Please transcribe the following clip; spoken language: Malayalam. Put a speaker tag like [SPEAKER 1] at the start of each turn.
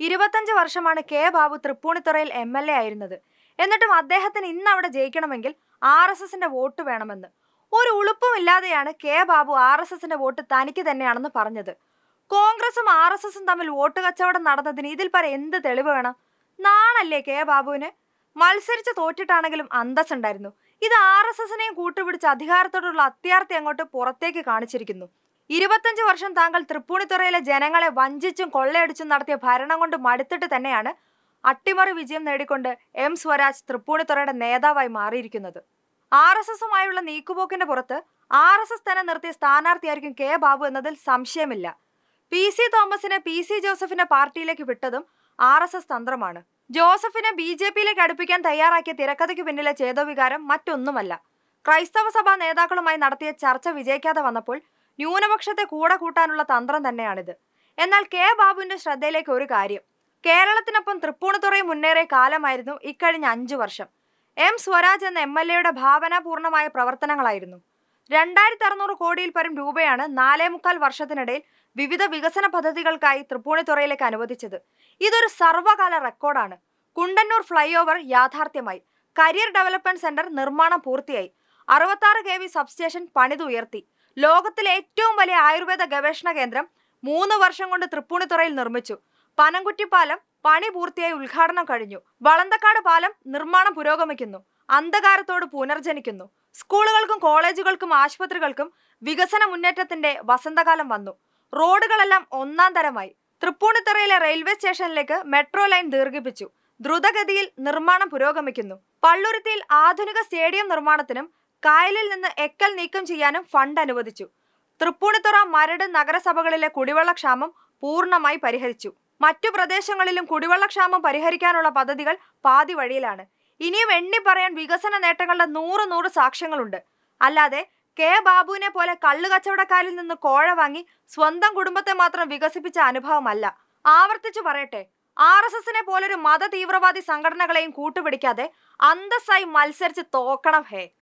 [SPEAKER 1] 25 വർഷമാണ് കെ ബാബു തൃപ്പൂണിത്തുറയിൽ എൽഎയ ആയിരുന്നത്. എന്നിട്ടും അദ്ദേഹത്തിന് ഇന്ന് അവിടെ ജയിക്കണമെങ്കിൽ ആർഎസ്എസിന്റെ വോട്ട് വേണമെന്ന്. ഒരു ഉളുപ്പുമില്ലാതെയാണ് കെ ബാബു ആർഎസ്എസിന്റെ വോട്ട് തനിക്ക് തന്നെയാണെന്ന് പറഞ്ഞത്. കോൺഗ്രസും ആർഎസ്എസും തമ്മിൽ വോട്ട് കച്ചവടം നടന്നതിന് ഇതിൽ പരം എന്ത് തെളിവ് വേണം? നാണല്ലേ കെ ബാബുവിന്? മത്സരിച്ച് തോറ്റിട്ടാണെങ്കിലും അന്തസ്സുണ്ടായിരുന്നു. ഇത് ആർഎസ്എസിനെയും കൂട്ടുപിടിച്ച് അധികാരത്തോടുള്ള അത്യാർത്തി അങ്ങോട്ട് പുറത്തേക്ക് കാണിച്ചിരിക്കുന്നു. 25 വർഷം താങ്കൾ തൃപ്പൂണിത്തുറയിലെ ജനങ്ങളെ വഞ്ചിച്ചും കൊള്ളയടിച്ചും നടത്തിയ ഭരണം കൊണ്ട് മടുത്തിട്ട് തന്നെയാണ് അട്ടിമറി വിജയം നേടിക്കൊണ്ട് എം സ്വരാജ് തൃപ്പൂണിത്തുറയുടെ നേതാവായി മാറിയിരിക്കുന്നത്. ആർഎസ്എസുമായുള്ള നീക്കുപോക്കിന്റെ പുറത്ത് ആർഎസ്എസ് തന്നെ നിർത്തിയ സ്ഥാനാർത്ഥിയായിരിക്കും കെ ബാബു എന്നതിൽ സംശയമില്ല. പി.സി. തോമസിനെ പി.സി. ജോസഫിന്റെ പാർട്ടിയിലേക്ക് വിട്ടതും ആർഎസ്എസ് തന്ത്രമാണ്. ജോസഫിനെ ബി.ജെ.പിയിലേക്ക് അടുപ്പിക്കാൻ തയ്യാറാക്കിയ തിരക്കഥയ്ക്ക് പിന്നിലെ ചേതോവികാരം മറ്റൊന്നുമല്ല. ക്രൈസ്തവ സഭാ നേതാക്കളുമായി നടത്തിയ ചർച്ച വിജയിക്കാതെ വന്നപ്പോൾ ന്യൂനപക്ഷത്തെ കൂടെ കൂട്ടാനുള്ള തന്ത്രം തന്നെയാണിത്. എന്നാൽ കെ ബാബുവിന്റെ ശ്രദ്ധയിലേക്ക് ഒരു കാര്യം: കേരളത്തിനൊപ്പം തൃപ്പൂണിത്തുറയും മുന്നേറിയ കാലമായിരുന്നു ഇക്കഴിഞ്ഞ 5 വർഷം. എം സ്വരാജ് എന്ന എൽഎയുടെ ഭാവനാപൂർണമായ പ്രവർത്തനങ്ങളായിരുന്നു. 2600 കോടിയിൽ പരം രൂപയാണ് 4.25 വർഷത്തിനിടയിൽ വിവിധ വികസന പദ്ധതികൾക്കായി തൃപ്പൂണിത്തുറയിലേക്ക് അനുവദിച്ചത്. ഇതൊരു സർവ്വകാല റെക്കോർഡാണ്. കുണ്ടന്നൂർ ഫ്ലൈ ഓവർ യാഥാർത്ഥ്യമായി. കരിയർ ഡെവലപ്മെന്റ് സെന്റർ നിർമ്മാണം പൂർത്തിയായി. 66 kV സബ്സ്റ്റേഷൻ പണിതുയർത്തി. ലോകത്തിലെ ഏറ്റവും വലിയ ആയുർവേദ ഗവേഷണ കേന്ദ്രം 3 വർഷം കൊണ്ട് തൃപ്പൂണിത്തുറയിൽ നിർമ്മിച്ചു. പനംകുറ്റിപ്പാലം പണി പൂർത്തിയായി ഉദ്ഘാടനം കഴിഞ്ഞു. വളന്തക്കാട് പാലം നിർമ്മാണം പുരോഗമിക്കുന്നു. അന്ധകാരത്തോട് പുനർജനിക്കുന്നു. സ്കൂളുകൾക്കും കോളേജുകൾക്കും ആശുപത്രികൾക്കും വികസന മുന്നേറ്റത്തിന്റെ വസന്തകാലം വന്നു. റോഡുകളെല്ലാം ഒന്നാം തരമായി. തൃപ്പൂണിത്തുറയിലെ റെയിൽവേ സ്റ്റേഷനിലേക്ക് മെട്രോ ലൈൻ ദീർഘിപ്പിച്ചു. ദ്രുതഗതിയിൽ നിർമ്മാണം പുരോഗമിക്കുന്നു. പള്ളുരുത്തിയിൽ ആധുനിക സ്റ്റേഡിയം നിർമ്മാണത്തിനും കായലിൽ നിന്ന് എക്കൽ നീക്കം ചെയ്യാനും ഫണ്ട് അനുവദിച്ചു. തൃപ്പൂണിത്തുറ, മരട് നഗരസഭകളിലെ കുടിവെള്ളക്ഷാമം പൂർണ്ണമായി പരിഹരിച്ചു. മറ്റു പ്രദേശങ്ങളിലും കുടിവെള്ളക്ഷാമം പരിഹരിക്കാനുള്ള പദ്ധതികൾ പാതി വഴിയിലാണ്. ഇനിയും എണ്ണി പറയാൻ വികസന നേട്ടങ്ങളുടെ 100 സാക്ഷ്യങ്ങളുണ്ട്. അല്ലാതെ കെ ബാബുവിനെ പോലെ കള്ളുകച്ചവടക്കാരിൽ നിന്ന് കോഴ വാങ്ങി സ്വന്തം കുടുംബത്തെ മാത്രം വികസിപ്പിച്ച അനുഭവമല്ല. ആവർത്തിച്ചു പറയട്ടെ, ആർഎസ്എസിനെ പോലൊരു മത തീവ്രവാദി സംഘടനകളെയും കൂട്ടുപിടിക്കാതെ അന്തസ്സായി മത്സരിച്ച് തോക്കണം ഹേ.